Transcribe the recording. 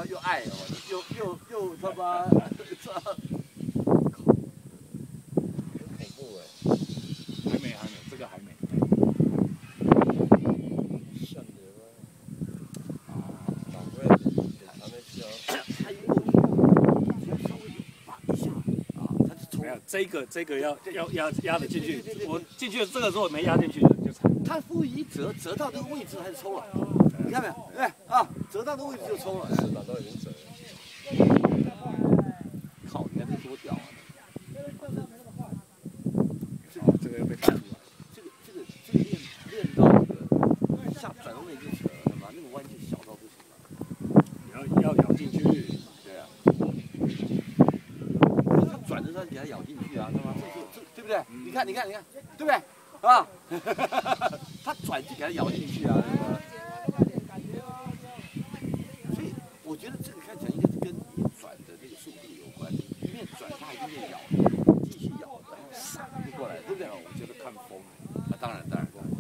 又爱哦，又他妈， 很恐怖哎！ 还没，这个还没。 像的吗？老贵，还没吃哦。 他一过去，就稍微把一下啊，他就冲。 没有，这个要压得进去。我进去这个如果没压进去的就惨。 他故意折到那个位置，他就抽了。你看没有？对啊，折到那个位置就抽了。 翅膀都已经折了。 靠，你看这多屌啊！ 这个又被看出来。 这个练到那个下转弯那就扯了，他妈那个弯就小到不行了。 要咬进去。 对啊。他转的时候给他咬进去啊，他妈这对不对？你看，对不对？啊，他转就给他咬进去啊。所以我觉得这个看起来应该是跟你转的那个速度有关。一面转他一面咬，继续咬，然后闪就过来，对不对？ 我觉得看风。 啊，当然。